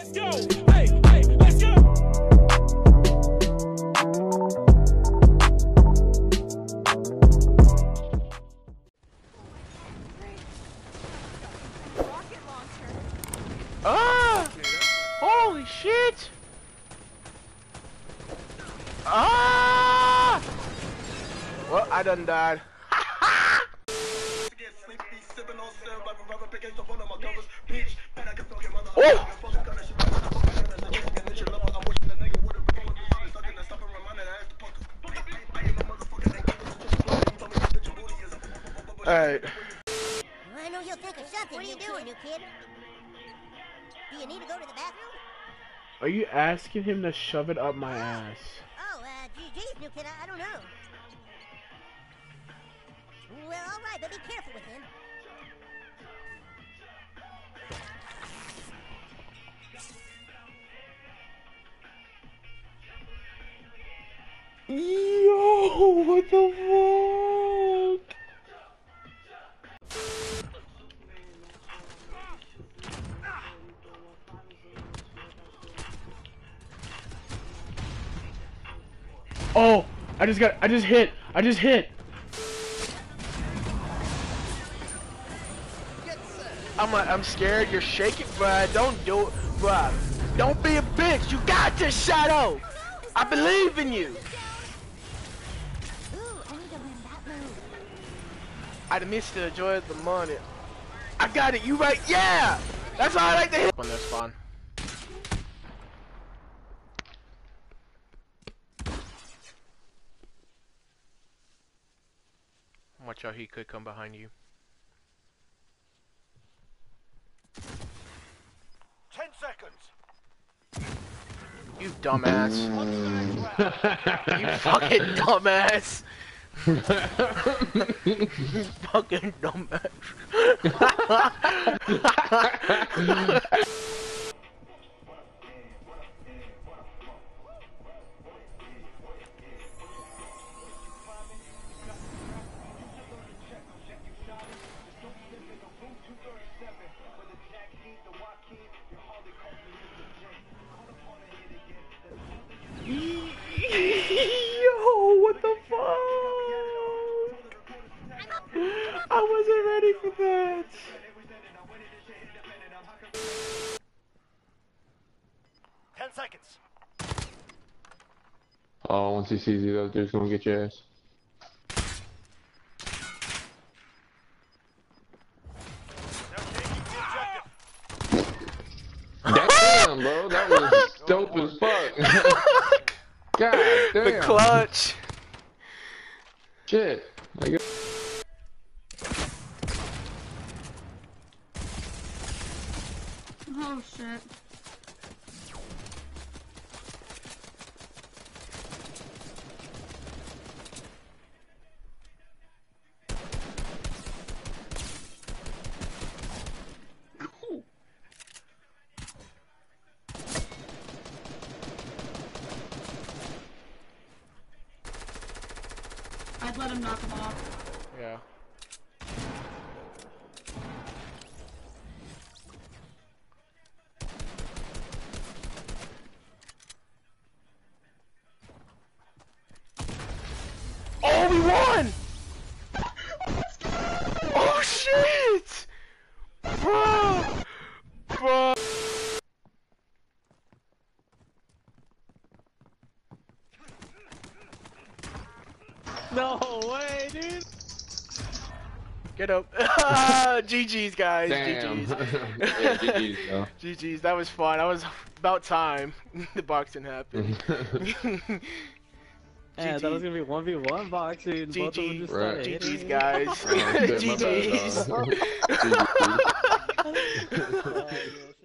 Let's go. Hey, hey, let's go. Ah! Holy shit! Ah! Well, I done died. Oh! Alright. I know you'll think of something. What are you doing, new kid? Do you need to go to the bathroom? Are you asking him to shove it up my ass? Oh, geez, new kid, I don't know. Well, all right, but be careful with him. Yo, what the fuck? Oh, I just hit. I'm scared, you're shaking, bruh. Don't do it, bruh. Don't be a bitch. You got this, Shadow. I believe in you. I missed the joy of the money. I got it. You right? Yeah. That's why I like to hit on this spawn. Watch out, he could come behind you. 10 seconds. You dumbass. You fucking dumbass. You fucking dumbass. Yo, what the fuck? I wasn't ready for that. Seconds. Oh, once he sees you, they're just gonna get your ass. Damn, bro, that was dope as fuck. God damn. The clutch. Shit. Oh shit. I'd let him knock him off. Yeah. Oh, we won! Oh shit! Bro! Bro! No way, dude! Get up. GG's, guys. Damn. GG's. Yeah, GG's, though. GG's. That was fun. That was about time the boxing happened. Yeah, that was gonna be 1v1 boxing. Both of them just started Right. GG's, hitting. guys. Oh, shit, my bad, GG's. dog. GG's. Oh,